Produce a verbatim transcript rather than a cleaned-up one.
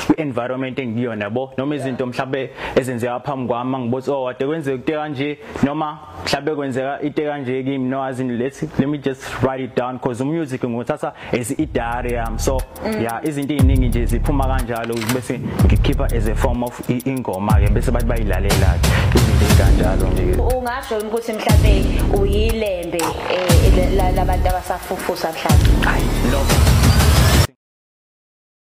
environment engiyona yabo noma izinto mhlabe ezenzeka phambi kwami ngibothi oh ade kwenzeka into kanje noma mhlabe kwenzeka into kanje kimi no as in let's let me just write it down because the music ngothatha as i diary yami so yeah izinto eziningi nje ziphuma kanjalo bese ngikhipha as a form of ingoma ke bese bathi bayilalela izinto kanjalo nje ungasho ukuthi mhlabe uyilembe labantu abasafufusa mhlabe hayi lokho